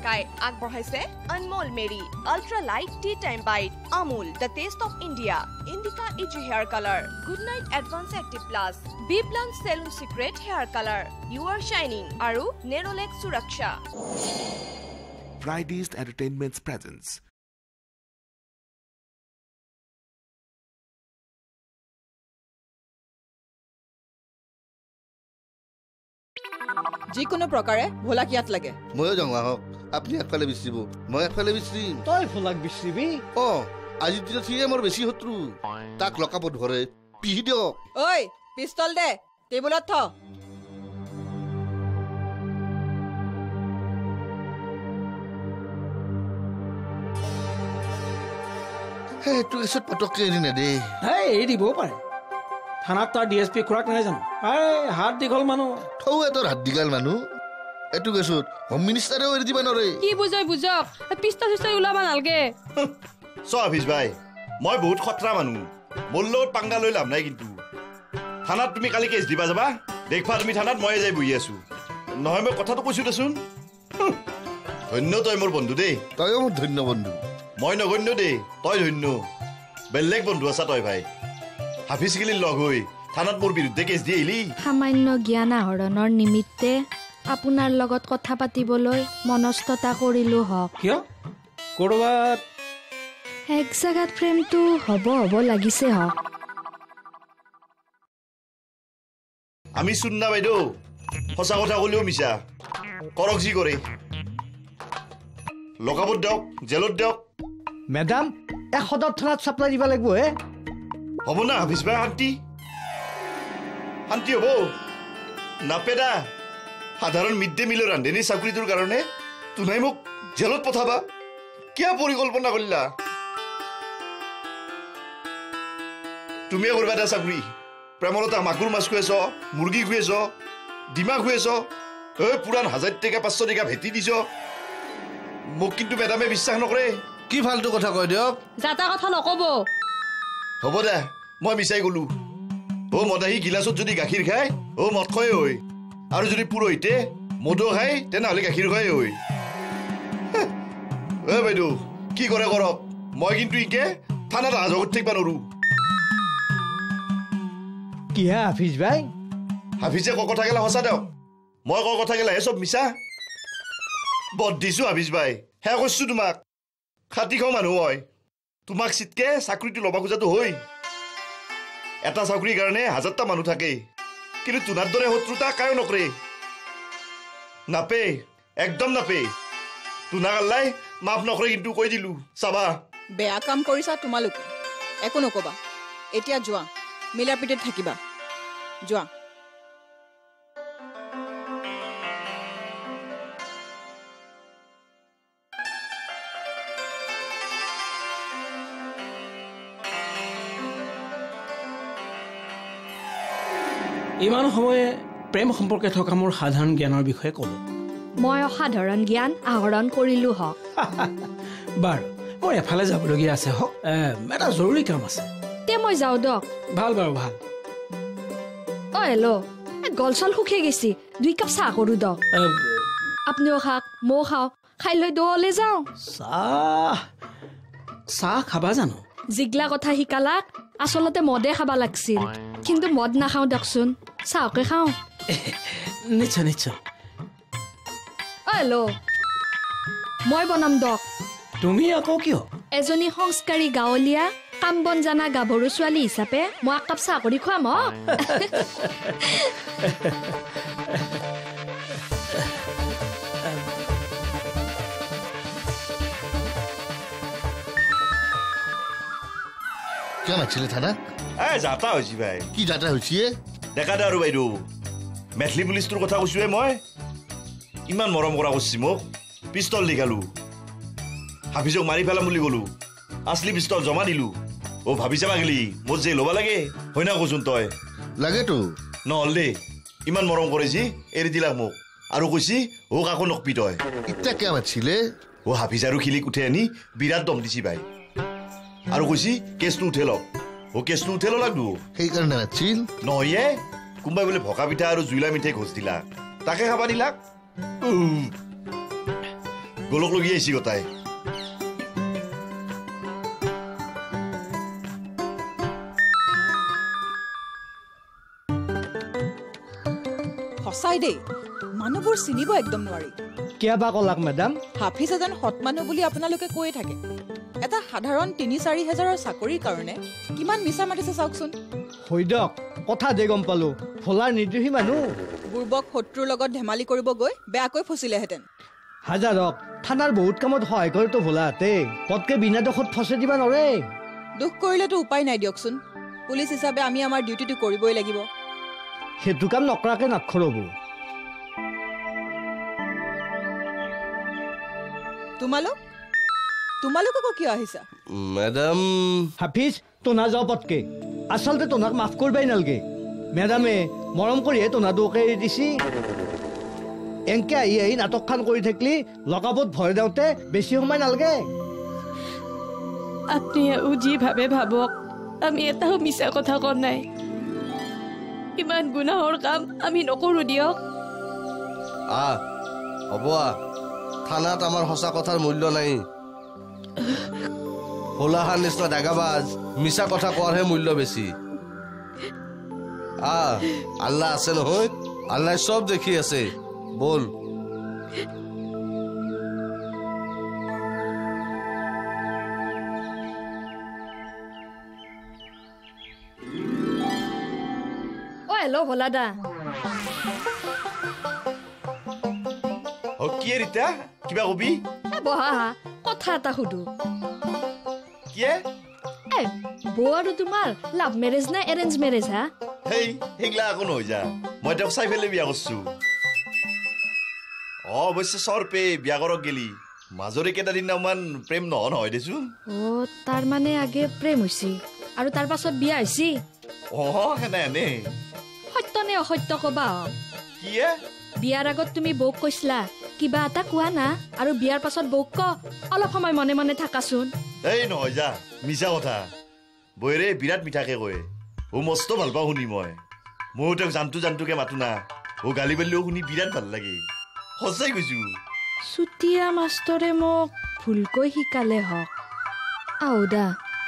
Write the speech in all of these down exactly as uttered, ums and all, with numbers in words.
থাকাই আগবঢ়াইছে Anmol Marie ultra light tea time bite Amul the taste of India Indica easy hair colour good knight advance active plus B plan salon secret hair colour you are shining আৰু Nerolac সুৰক্ষা Friday's Entertainment's presence. যিকোনো প্ৰকাৰে ভোলা kyat লাগে ময়ো যাওঁ আহক আপুনি একফালে বিচাৰিব মই একফালে বিচাৰিম তই ভোলাক বিচাৰিবি অ আজি দিনত সিয়ে মোৰ বেছি শত্ৰু তাক লকাপত ধৰে পিহি দিয়ক ঐ পিস্তল দে টেবুলত থ এইটো কেছত পটককে এৰি নেদে এই এৰি দিবও পাৰে থানাত তাৰ ডি এছ পি খুৰাক নাই জানো এই হাত দীঘল মানুহ থৌ এটোৰ হাত দীঘল মানুহ এইটো কেছত হোম মিনিষ্টাৰেও এৰি দিব নোৱাৰে কি বুজাই বুজক পিস্তা চিস্তা ওলাব নালগে চ আফিস ভাই মই বহুত খতৰা মানুহ মোৰ লগত পাংগা লৈ লাভ নাই কিন্তু থানাত তুমি কালি কেছ দিবা যাবা দেখবা তুমি থানাত ময়ে যাই বহি আছো নহয় মই কথাটো কৈছো দেচোন ধন্য তই মোৰ বন্ধু দেই তইও মোৰ ধন্য বন্ধু মই নগণ্য দেই তই ধন্য বেলেগ বন্ধু আছা তই ভাই হাফিজ গিলি লগ হৈ থানাত মোৰ বিৰুদ্ধে কেছ দি আহিলি সামান্য জ্ঞান আহৰণৰ নিমিত্তে আপোনাৰ লগত কথা পাতিবলৈ মনস্থতা কৰিলো হওক কিয় কৰবাত এক জাগাত প্ৰেমটো হ'ব হ'ব লাগিছে হওক আমি শুননা বাইদেউ সঁচা কথা ক'লেও মিছা কৰক যি কৰে লগাবত দিয়ক জেলত দিয়ক মেডাম এক সদৰ থানাত চাপ্লাই দিব লাগিব হে হ'ব না হাফিজ ভাই শান্তি শান্তি হ'ব নাপেদা সাধাৰণ মিড ডে মিলৰ ৰান্ধনি চাকৰিটোৰ কাৰণে তুমি মোক জেলত পঠাবা কিয় পৰিকল্পনা কৰিলা তুমি কৰবা এটা চাকৰি প্ৰেমলতা মাকুৰ মাছ খুৱাইছ মুৰ্গী খুৱাইছ ডিমা খুৱাইছ ঐ পুৰাণ হাজাৰ টকা পাঁচশ টকা ভেটি দিছ মোক কিন্তু মেডামে বিশ্বাস নকৰে কি ফাল্টু কথা কয় দিয়ক যাতা কথা নকব হ'ব দে মই মিছাই গলো অ মদাহী গিলাচত যদি গাখীৰ খায় অ মদ খয় ঐ আৰু যদি পুৰোহিতে মদো খায় তেনেহ'লে গাখীৰ খয় ঐ এ বাইদেউ কি কৰে কৰক মই কিন্তু ইকে থানাত আজ ঘৰত থাকিব নোৱাৰো কি হে হাফিজ ভাই হাফিজে ক কথা গেলা সঁচা দিয়ক মই ক কথা গেলা হে চব মিছা বদ দিছো হাফিজ ভাই হে কৈছো তোমাক খাতি খাওঁ মানুহ হয় তোমাক চিটকে চাকৰিটো ল'ব খোজাটো হৈ এটা চাকৰিৰ কাৰণে হাজাৰটা মানুহ থাকে কিন্তু তোমাৰ দৰে শত্ৰুতা কায়ো নকৰে নাপে একদম নাপে তোমাক আল্লাই মাফ নকৰে কিন্তু কৈ দিলো চাবা বেয়া কাম কৰিছা তোমালোকে একো নকবা এতিয়া যোৱা মিলা পিটিত থাকিবা যোৱা ইমান সময়ে প্ৰেম সম্পৰ্কে থকা মোৰ সাধাৰণ জ্ঞানৰ বিষয়ে ক'লো মই অসাধাৰণ জ্ঞান আহৰণ কৰিলো হওক বাৰু মোৰ এফালে যাবলগীয়া আছে হওক এটা জৰুৰী কাম আছে তে মই যাওঁ দক ভাল বাৰু ভাল অ হেল্ল' গল চল শুকাই গেছি দুই কাপ চাহ কৰো দক আপুনিও খাওক ময়ো খাওঁ খাই লৈ দৌৰলৈ যাওঁ চাহ চাহ খাবা জানো জিগলা কথা শিকালাক আচলতে মদে খাবা লাগছিল কিন্তু মদ নাখাওঁ দিয়কচোন চাহকে খাওঁ নিশ্চয় নিশ্চয় অ হেল্ল' মই বনাম দক তুমি আকৌ কিয় এজনী সংস্কাৰী গাঁৱলীয়া কাম বন জানা গাভৰু ছোৱালী হিচাপে মই এক কাপ চাহ কৰি খুৱাম অ কিয় নাছিলে থানা এ যাতা হৈছি ভাই কি যাতা হৈছে দেখা দে আৰু বাইদেউ মেথলি পুলিচটোৰ কথা কৈছোৱে মই ইমান মৰম কৰা কৰিছি মোক পিষ্টল দি খালো হাফিজক মাৰি পেলাম বুলি ক'লো আছলি পিষ্টল জমা দিলো অ ভাবি চাবা গেলি মোৰ যে ল'বা লাগে হয় না কচোন তই লাগেতো নহ'ল দেই ইমান মৰম কৰিছি এৰি দিলাক মোক আৰু কৈছি অ কাকো নকপি তই এতিয়া কিয় মাতিছিলে অ হাফিজ আৰু খিলিক উঠে আনি বিৰাট দম দিছি ভাই আৰু কৈছি কেছটো উঠে লওক অ কেছটো উঠে লাগব সেইকাৰণে নাছিল নহয়ে কোনোবাই বোলে ভকা পিঠা আৰু জুইলা মিঠাই ঘোচ দিলা তাকে খাবা দিলাক গোলক লগি আহিছি গতাই সঁচাই দেই মানুহবোৰ চিনিব একদম নোৱাৰি কিয় বা কলাক মেডাম হাফিজ এজন সৎ মানুহ বুলি আপোনালোকে কৈয়ে থাকে এটা সাধাৰণ তিনি চাৰি হাজাৰৰ চাকৰিৰ কাৰণে কিমান মিছা মাতিছে চাওকচোন হৈ দিয়ক কথা দে গম পালো ভোলাৰ নিৰ্দোষী মানুহ বুৰ্বক শত্ৰুৰ লগত ধেমালি কৰিব গৈ বেয়াকৈ ফচিলেহেঁতেন হাজাৰক থানাৰ বহুত কামত সহায় কৰেতো ভোলাহাতে পটকে বিনা দোষত ফচে দিবা নৰে দুখ কৰিলেতো উপায় নাই দিয়কচোন পুলিচ হিচাপে আমি আমাৰ ডিউটিটো কৰিবই লাগিব সেইটো কাম নকৰাকে নাখৰব তোমালোক তোমালোক আকৌ কিয় আহিছা মেডাম হাফিজ তোনা যাও পটকে আচলতে তোনাক মাফ কৰিবাই নালগে মেডামে মৰম কৰিহে তোনাটোকে এৰি দিছি এনকে আহি আহি নাটকখন কৰি থাকিলি লগাবত ভয় দেওঁতে বেছি সময় নালগে আপনি যি ভাবে ভাবক আমি এটাও মিছা কথা কোৱা নাই ইমান গুনাহৰ কাম আমি নকৰো দিয়ক আহ হ'ব আহ থানাত আমাৰ সঁচা কথাৰ মূল্য নাই হোলাহাৰ নিচিনা দাগাবাজ মিছা কথা কোৱাৰহে মূল্য বেছি আহ আল্লাহ আছে নহয় আল্লাহ চব দেখি আছে বল অ হেল্ল' ভোলা দা অ কি ৰীতা কিবা কবি বহা কথা এটা সুধো কিয়ে বৌ আৰু তোমাৰ লাভ মেৰেজ নে এৰেঞ্জ মেৰেজ হা হেই সেইগিলা একো নহয় যা মই তেওঁক চাই পেলাই বিয়া কৰছো অ অৱশ্যে চৰ পে বিয়া কৰক গেলি মাজৰে কেইটাদিন মান প্ৰেম নহয় নহয় দেচোন অ তাৰ মানে আগে প্ৰেম হৈছে আৰু তাৰ পাছত বিয়া হৈছে অ সেনে এনে সত্য নে অসত্য কবা কিয়ে বিয়াৰ আগত তুমি বৌক কৈছিলা কিবা এটা কোৱা না আৰু বিয়াৰ পাছত বৌক ক অলপ সময় মনে মনে থাকাচোন এই নহয় যা মিছা কথা বৈৰে বিৰাট মিঠাকে কয় ও মস্ত ভাল পাওঁ শুনি মই ময়ো তেওঁক জানটো জানটোকে মাতো না ও গালি পাৰিলেও শুনি বিৰাট ভাল লাগে সঁচাই কৈছো চুতীয়া মাষ্টৰে মোক ভুলকৈ শিকালে হওক আউদা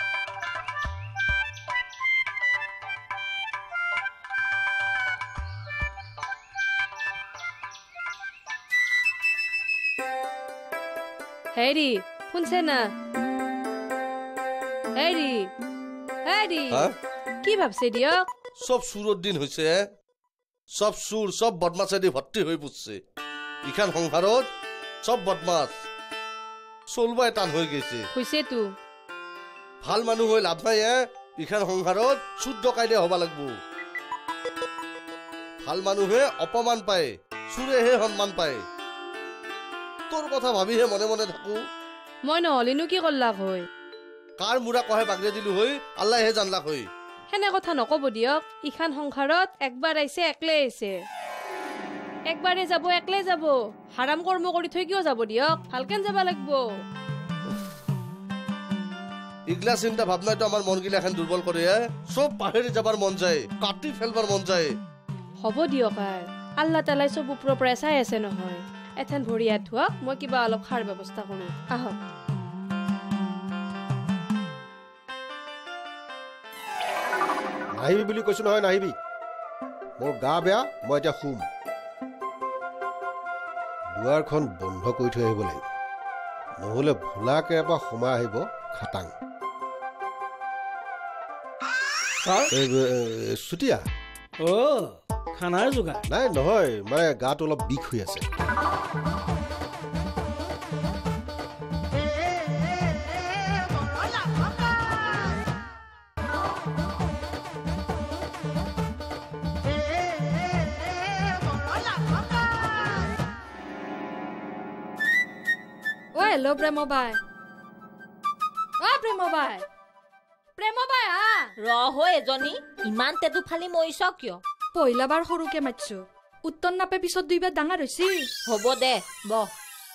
হেৰি শুনছে না হেৰি হেৰি কি ভাবছে দিয়ক সব চুৰৰ দিন হৈছে সব চুৰ সব বদমাছেদি ভৰ্তি হৈ পড়ছে ইখান সংসাৰত সব বদমাছ চলবাই টান হৈ গৈছে হৈছে তো ভাল মানুহ হৈ লাভ নাই ইখান সংসাৰত চুৰ ডকাইতে হবা লাগব ভাল মানুহে অপমান পায় চুৰেহে সন্মান পায় তোৰ কথা ভাবিহে মনে মনে থাকো মই নহলেনো কি কৰলাক হৈ কাৰ মুৰা কহে বাগৰে দিলো হৈ আল্লাহে জানলাক হৈ হেনে কথা নকব দিয়ক ইখান সংসাৰত একবাৰ আহিছে একলে আহিছে একবাৰে যাব একলে যাব হাৰাম কৰ্ম কৰি থৈ কিয় যাব দিয়ক ভালকেন যাব লাগব ইগলা চিন্তা ভাবনাইতো আমাৰ মন গিলা এখন দুৰ্বল কৰে সব পাহেৰি যাবাৰ মন যায় কাটি ফেলবাৰ মন যায় হ'ব দিয়ক আৰ আল্লাহ তালাই চব ওপৰৰ পৰা চাই আছে নহয় এথেন ভৰি হাত ধোৱক মই কিবা অলপ খাৰ ব্যৱস্থা কৰো আহক নাহিবি বুলি কৈছো নহয় নাহিবি মোৰ গা বেয়া মই এতিয়া শুম দুৱাৰখন বন্ধ কৰি থৈ আহিব লাগিব নহলে ভোলাকে এবাৰ সোমাই আহিব খাটাং চুতীয়া অ খানাৰ যোগাৰ নাই নহয় মানে গাটো অলপ বিষ হৈ আছে হেল্ল' প্ৰেম বাই অ প্ৰেম বাই প্ৰেম বাই হা ৰহ এজনী ইমান তেটো ফালি মৰিছ কিয় পহিলাবাৰ সৰুকে মাতছো উত্তৰ নাপে পিছত দুইবাৰ ডাঙৰ হৈছে হ'ব দে বহ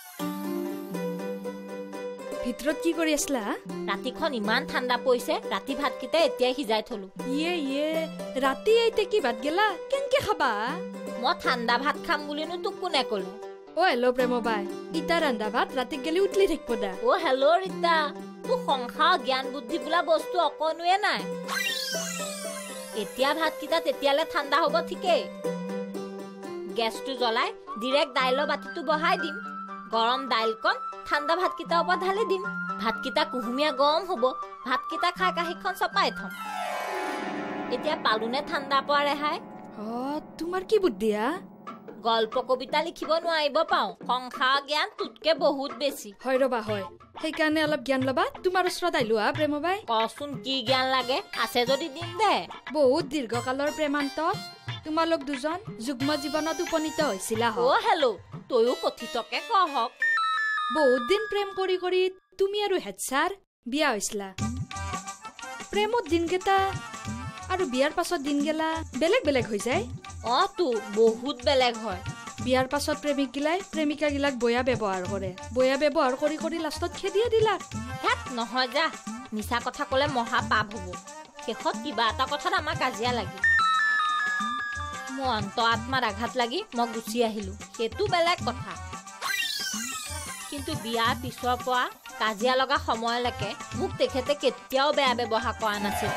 ভিতৰত কি কৰি আছিলা ৰাতিখন ইমান ঠাণ্ডা পৰিছে ৰাতি ভাতকেইটা এতিয়াই সিজাই থলো ইয়ে ইয়ে ৰাতি এইতে কি ভাত গেলা কেনকে খাবা মই ঠাণ্ডা ভাত খাম বুলিনো তোক কোনে ক'লে অ হেল্ল' প্ৰেম বাই ইটা ৰান্ধা ভাত ৰাতি গেলি উঠলি থাকিব দা অ হেল্ল' ৰীতা তোৰ সংসাৰ জ্ঞান বুদ্ধি বোলা বস্তু অকণোৱে নাই এতিয়া ভাতকেইটা তেতিয়ালে ঠাণ্ডা হ'ব ঠিকেই গেছটো জ্বলাই ডিৰেক্ট দাইলৰ বাতিটো বহাই দিম গৰম দাইলকণ ঠাণ্ডা ভাতকেইটাৰ ওপৰত ঢালি দিম ভাতকেইটা কুহুমীয়া গৰম হ'ব ভাতকেইটা খাই কাঁহীখন চপাই থম এতিয়া পালোনে ঠাণ্ডা পোৱা ৰেহাই অ তোমাৰ কি বুদ্ধি হা গল্প কবিতা লিখিব নোৱাৰিব পাওঁ সংসাৰ জ্ঞান তোতকে বহুত বেছি হয় ৰবা হয় সেইকাৰণে অলপ জ্ঞান ল'বা তোমাৰ ওচৰত আহিলো হা প্ৰেম বাই কচোন কি জ্ঞান লাগে আছে যদি দিম দে বহুত দীৰ্ঘকালৰ প্ৰেমান্ত তোমালোক দুজন যুগ্ম জীৱনত উপনীত হৈছিলা অ হেল্ল' তয়ো কথিতকে কহক বহুত দিন প্ৰেম কৰি কৰি তুমি আৰু হেড ছাৰ বিয়া হৈছিলা প্ৰেমত দিনকেইটা আৰু বিয়াৰ পাছত দিন গেলা বেলেগ বেলেগ হৈ যায় অ তো বহুত বেলেগ হয় বিয়াৰ পাছত প্ৰেমিক গিলাই প্ৰেমিকা গিলাক বয়া ব্যৱহাৰ কৰে বয়া ব্যৱহাৰ কৰি কৰি লাষ্টত খেদিয়ে দিলা হেত নহয় যা মিছা কথা ক'লে মহা পাপ হ'ব শেষত কিবা এটা কথাত আমাৰ কাজিয়া লাগি মোৰ অন্ত আত্মাৰ আঘাত লাগি মই গুচি আহিলো সেইটো বেলেগ কথা কিন্তু বিয়াৰ পিছৰ পৰা কাজিয়া লগা সময়লৈকে মোক তেখেতে কেতিয়াও বেয়া ব্যৱহাৰ কৰা নাছিল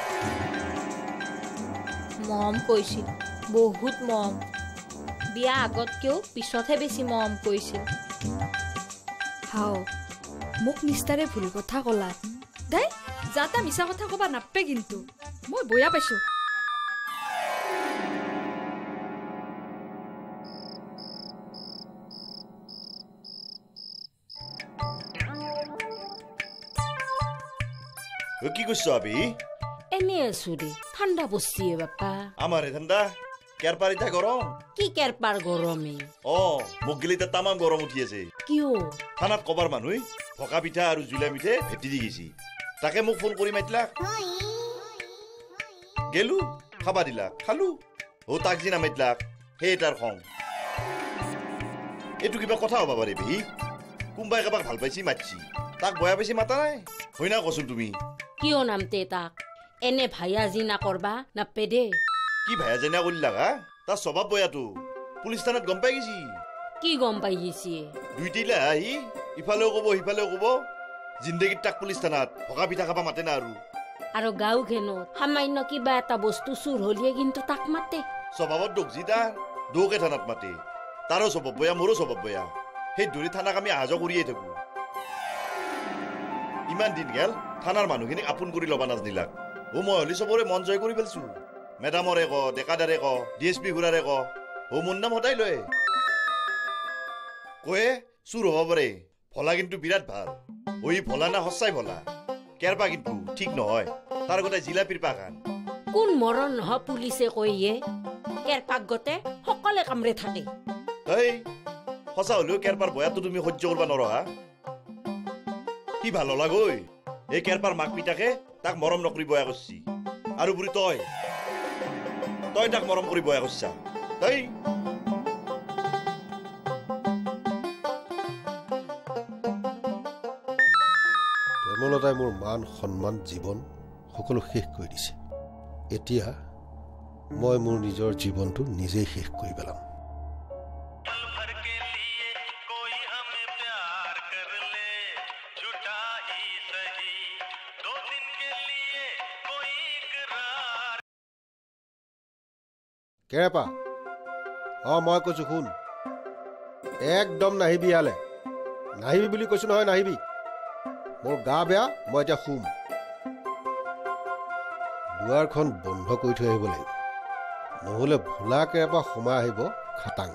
মৰম কৰিছিল বহুত মৰম বিয়া আগতকেও পিছতহে বেছি মৰম কৰিছিল হাও মোক নিষ্ঠাৰে ভুল কথা ক'লা দেই যাতা মিছা কথা ক'বা নাপে কিন্তু মই বয়া পাইছো কি কৈছ আবি এনে আছো দে ঠাণ্ডা বসিয়ে বাপা আমারে ঠান্ডা কেরপারিটা গরম কি কেরপার গরমে অ মুগগিলিতে তামাম গরম উঠি আছে কিয় থানাত কবার মানুহ ভকা পিঠা আৰু জুলা মিঠে ভেটি দি গেছি তাকে মোক ফোন কৰি মাতিলা গেলু খাবা দিলা খালু ও তাক যি নামাতিলা সেই তাৰ খং এইটো কিবা কথা হ'ব পাৰে ভি কোনবাই কাবাক ভাল পাইছি মাতছি তাক বয়া পাইছি মাতা নাই হয় না কচোন তুমি কিয় নামতে তাক এনে ভাইয়া জি না করবা না পেদে কি ভাইয়া জানা কইলা হা তা স্বভাৱ বয়াটো পুলিচ থানাত গম পাই গেছি কি গম পাই গেছি দুইটিলা আহি ইফালেও কব সিফালেও কব জিন্দগীত তাক পুলিচ থানাত ভকা পিঠা খাবা মাতে না আৰু আৰু গাঁও ঘেনত সামান্য কিবা এটা বস্তু চুৰ হলিয়ে কিন্তু তাক মাতে স্বভাৱত দোকজি তাৰ দৌকে থানাত মাতে তাৰো স্বভাৱ বয়া মোৰো স্বভাৱ বয়া সেই দূৰি থানাক আমি আহা যোৱা কৰিয়ে থাকো ইমান দিন গেল থানাৰ মানুহখিনিক আপোন কৰি ল'বা নাজনিলাক ও মই হলি চবৰে মন জয় কৰি পেলছো মেডামৰে ক ডেকাদাৰে ক ডি এছ পি ঘূৰাৰে ক ও মোৰ নাম সদায় লয় কয়ে চুৰ হ'ব পাৰে ভলা কিন্তু বিৰাট ভাল ঐ ভলা না সঁচাই ভলা কেৰপা কিন্তু ঠিক নহয় তাৰ গোটাই জিলাপিৰ পাখান কোন মৰণ নহ পুলিচে কৈয়ে কেৰপাক গতে সকলে কামৰে থাকে এই সঁচা হলেও কেৰপাৰ বয়াটো তুমি সহ্য কৰবা নৰহা কি ভাল লাগৈ এই কেৰপাৰ মাক পিতাকে তাক মৰম নকৰি বয়া কৰছি আৰু বুঢ়ী তই তই তাক মৰম কৰি বয়া কৰছা তই প্ৰেমলতাই মোৰ মান সন্মান জীৱন সকলো শেষ কৰি দিছে এতিয়া মই মোৰ নিজৰ জীৱনটো নিজেই শেষ কৰি পেলাম কেৰেপা অ মই কৈছো শুন একদম নাহিবি ইয়ালে নাহিবি বুলি কৈছো নহয় নাহিবি মোৰ গা বেয়া মই এতিয়া শুম দুৱাৰখন বন্ধ কৰি থৈ আহিব লাগিব নহ'লে ভোলা কেৰেপা সোমাই আহিব খাটাং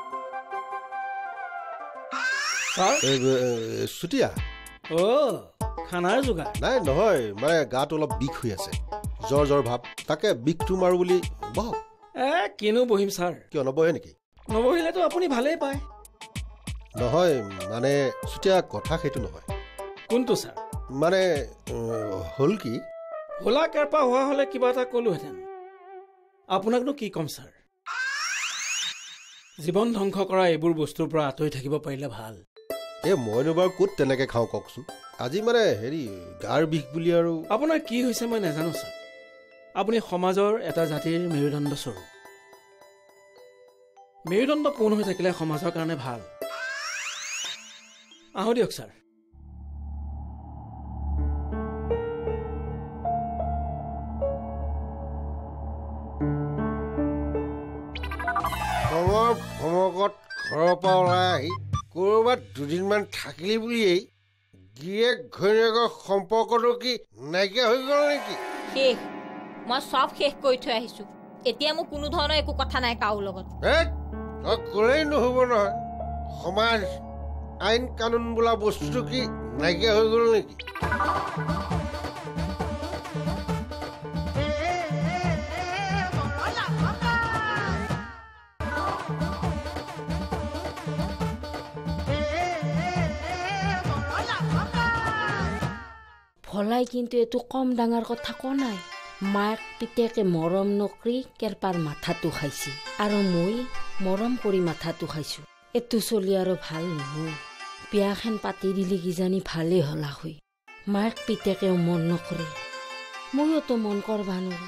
চুতীয়া অ খানাৰ যোগাৰ নাই নহয় মানে গাটো অলপ বিষ হৈ আছে জ্বৰ জ্বৰ ভাৱ তাকে বিষটো মাৰো বুলি বহক এ কিনো বহিম ছাৰ কিয় নবহে নেকি নবহিলেতো আপুনি ভালেই পায় নহয় মানে চুতীয়া কথা সেইটো নহয় কোনটো ছাৰ মানে হ'ল কি ভোলা কেৰপা হোৱা হ'লে কিবা এটা ক'লোহেঁতেন আপোনাকনো কি ক'ম ছাৰ জীৱন ধ্বংস কৰা এইবোৰ বস্তুৰ পৰা আঁতৰি থাকিব পাৰিলে ভাল এই মইনো বাৰু ক'ত তেনেকৈ খাওঁ কওকচোন আজি মানে হেৰি গাৰ বিষ বুলি আৰু আপোনাৰ কি হৈছে মই নাজানো ছাৰ আপুনি সমাজৰ এটা জাতিৰ মেৰুদণ্ড স্বৰূপ মেৰুদণ্ড পূৰ্ণ হৈ থাকিলে সমাজৰ কাৰণে ভাল আহো দিয়ক ছাৰ খঙৰ ভমকত ঘৰৰ পৰা ওলাই আহি ক'ৰবাত দুদিনমান থাকিলি বুলিয়েই গিৰিয়েক ঘৈণীয়েকৰ সম্পৰ্কটো কি নাইকিয়া হৈ গ'ল নেকি শেষ মই চব শেষ কৰি থৈ আহিছো এতিয়া মোৰ কোনো ধৰণৰ একো কথা নাই কাৰো লগত তই ক'লেই নহ'ব নহয় সমাজ আইন কানুন বোলা বস্তুটো কি নাইকিয়া হৈ গ'ল নেকি ভলাই কিন্তু এইটো কম ডাঙৰ কথা কোৱা নাই মাক পিতেকে মৰম নকৰি কেৰপাৰ মাথাটো খাইছে আৰু মই মৰম কৰি মাথাটো খাইছো এইটো চলি আৰু ভাল নহয় বিয়াখন পাতি দিলে কিজানি ভালেই হলা হৈ মাক পিতেকেও মন নকৰে ময়োতো মন কৰবা নোৱাৰো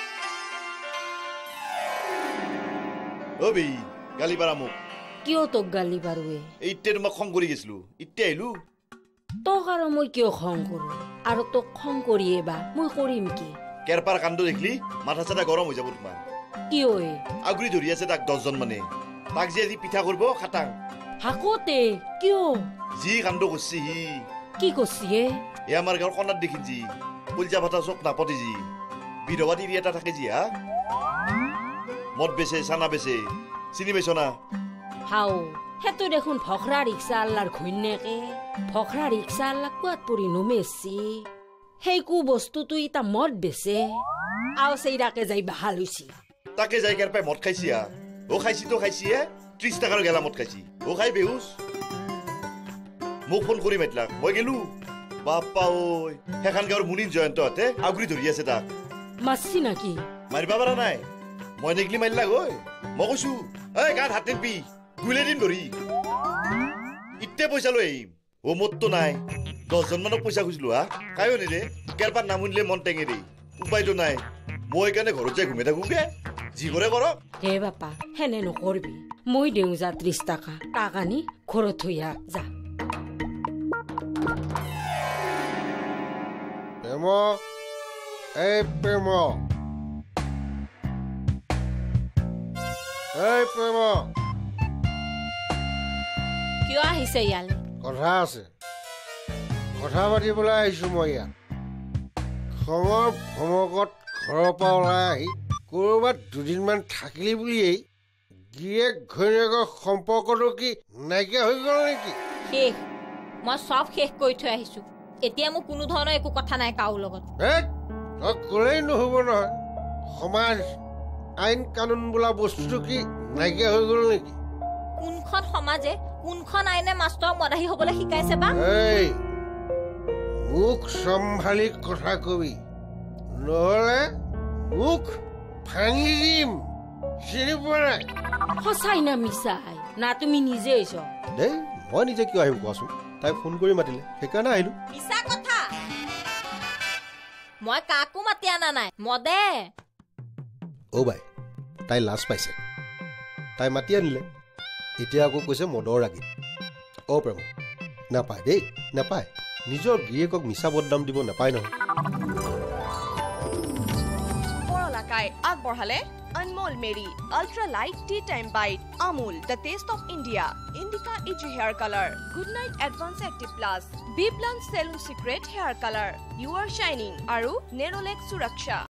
অবি গালি পাৰা মোক কিয় তোক গালি পাৰোৱে এতিয়া তোমাক খং কৰি গৈছিলো এতিয়া আহিলো তোক আৰু মই কিয় খং কৰো আৰু তোক খং কৰিয়ে বা মই কৰিম কি কেৰপাৰ কাণ্ড দেখিলি মাথা চাথা গৰম হৈ যাব তোমাৰ কিয় আগুৰি ধৰি আছে তাক দহজন মানে তাক যে আজি পিঠা কৰিব খাটাং হাকতে কিয় যি কাণ্ড কৰিছে সি কি কৰিছে এ আমাৰ গাঁৱৰ কণাত দেখিন যি কলজা ভাতা চক নাপতে যি বিধৱা তিৰি এটা থাকে যি হা মদ বেচে চানা বেচে চিনি পাইছ না হাও সেইটো দেখোন ভখৰা ৰিক্সা আল্লাৰ ঘৈণীয়েকে ভখৰা ৰিক্সা আল্লাক কোৱাত পৰি নমেছি সেইকো বস্তুটো ইতা মদ বেচে আও সেইৰাকে যাই ভাল হৈছি তাকে যাই কেৰ পাই মদ খাইছি হা ও খাইছি তো খাইছি হে ত্ৰিশ টাকাৰ গেলা মদ খাইছি ও খাই বেহুচ মোক ফোন কৰি মাতিলাক মই গেলো বাপ্পা ঐ সেইখান গাঁৱৰ মুনিন জয়ন্তহঁতে আগুৰি ধৰি আছে তাক মাৰছি নাকি মাৰিবা পাৰা নাই মই নেগলি মাৰিলাক ঐ মই কৈছো ঐ গাত হাত নিপি গুলে দিম ধৰি ইতে পইচা লৈ আহিম ও মোৰতো নাই দহজন মানক পইচা খুজিলো হা কায়ো নিলে কেৰপাৰ নামুনিলে মন টেঙে দেই উপায়তো নাই মই সেইকাৰণে ঘৰত যাই ঘুমাই থাকোগে যি কৰে কৰক হে বাপা হেনে নকৰবি মই দিওঁ যা ত্ৰিশ টকা তাক আনি ঘৰত থৈ আহ যা প্ৰেম এই প্ৰেম এই প্ৰেম কিয় আহিছে ইয়ালে কথা আছে কথা পাতিবলৈ আহিছো মই ইয়াত খঙৰ ভমকত ঘৰৰ পৰা ওলাই আহি ক'ৰবাত দুদিনমান থাকিলি বুলিয়েই গিৰিয়েক ঘৈণীয়েকৰ সম্পৰ্কটো কি নাইকিয়া হৈ গ'ল নেকি শেষ মই চব শেষ কৰি থৈ আহিছো এতিয়া মোৰ কোনো ধৰণৰ একো কথা নাই কাৰো লগত তই ক'লেই নহ'ব নহয় সমাজ আইন কানুন বোলা বস্তুটো কি নাইকিয়া হৈ গ'ল নেকি কোনখন সমাজে কোনখন আইনে মাষ্টৰক মদাহী হ'বলৈ শিকাইছে বা এই মুখ চম্ভালি কথা কবি নহ'লে মুখ ভাঙি দিম চিনি পোৱা নাই সঁচাই না মিছাই না তুমি নিজে আহিছ দেই মই নিজে কিয় আহিম কোৱাচোন তাই ফোন কৰি মাতিলে সেইকাৰণে আহিলো মিছা কথা মই কাকো মাতি আনা নাই মদে অ' বাই তাই লাজ পাইছে তাই মাতি আনিলে এতিয়া আকৌ কৈছে মদৰ ৰাগী অ' প্ৰেম নাপায় দেই নাপায় নিজৰ গিৰিয়েকক মিছা বদনাম দিব নাপায় নহয় বৰলাকাই আগবঢ়ালে Anmol Marie ultra light tea time bite Amul the taste of India Indica easy hair colour good knight advance active plus B plan salon secret hair colour you are শ্বাইনিং আৰু নেৰলেক সুৰক্ষা